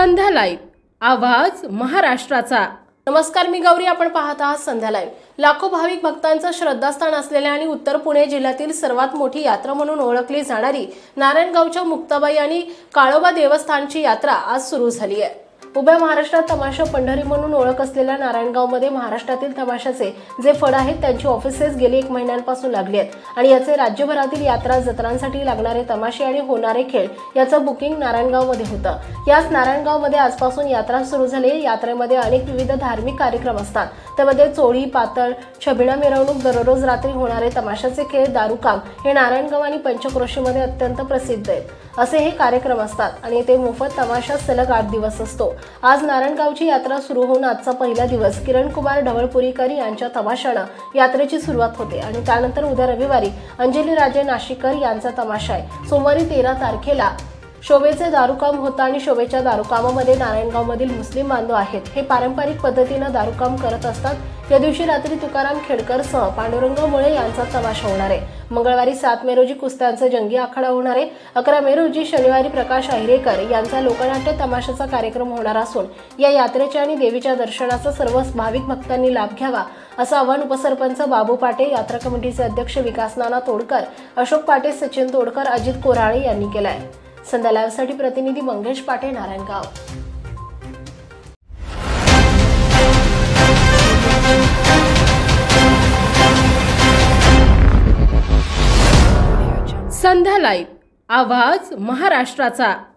संध्या live, आवाज महाराष्ट्राचा। नमस्कार, मी गौरी, आपण पाहत आहात संध्या लाईव्ह। लाखो भाविक भक्तांचं श्रद्धास्थान असलेल्या आणि उत्तर पुणे जिल्ह्यातील सर्वात मोठी यात्रा म्हणून ओळखली जाणारी नारायणगावच्या मुक्ताबाई आणि काळोबा देवस्थानची यात्रा आज सुरू झाली आहे। उभ्या महाराष्ट्रात तमाशा पंढरी म्हणून ओळख असलेल्या नारायणगावमध्ये महाराष्ट्रातील तमाशाचे जे फड आहेत त्यांची ऑफिसेस गेली 1 महिन्यांपासून लागली आहेत आणि याचे राज्यभरातील यात्रा जत्रांसाठी लागणारे तमाशे आणि होणारे खेळ याचं बुकिंग नारायणगावमध्ये होतं। याच नारायणगावमध्ये आजपासून यात्रा सुरू झाली। यात्रेमध्ये अनेक विविध धार्मिक कार्यक्रम असतात, त्यामध्ये चोळी, पातळ, छबिना मिरवणूक, दररोज रात्री होणारे तमाशाचे खेळ, दारूकाम हे नारायणगाव आणि पंचक्रोशीमध्ये अत्यंत प्रसिद्ध आहेत। असे हे कार्यक्रम असतात आणि ते मोफत तमाशा सलग 8 दिवस असतो। आज नारायणगावची यात्रा सुरू होऊन आजचा पहिला दिवस किरण कुमार ढवळपुरीकर यांच्या तमाशानं यात्रेची सुरुवात होते आणि त्यानंतर उद्या रविवारी अंजली राजे नाशिकर यांचा तमाशा आहे। सोमवारी 13 तारखेला शोभेचे दारूकाम होतं आणि शोभेच्या दारूकामामध्ये नारायणगावमधील मुस्लिम बांधव आहेत, हे पारंपरिक पद्धतीनं दारूकाम करत असतात। या दिवशी रात्री तुकाराम खेडकरसह पांडुरंग मुळे यांचा तमाशा होणार आहे। मंगळवारी 7 मे रोजी कुस्त्यांचा जंगी आखाडा होणार आहे। 11 मे रोजी शनिवारी प्रकाश अहिरेकर यांचा लोकनाट्य तमाशाचा कार्यक्रम होणार असून या यात्रेच्या आणि देवीच्या दर्शनाचा सर्व भाविक भक्तांनी लाभ घ्यावा असं आवाहन उपसरपंच बाबू पाटे, यात्रा कमिटीचे अध्यक्ष विकास नाना तोडकर, अशोक पाटे, सचिन तोडकर, अजित कोराळे यांनी केलं आहे। संध्या लाईव्हसाठी प्रतिनिधी मंगेश पाटे, नारायणगाव। संध्या लाईव्ह, आवाज महाराष्ट्राचा।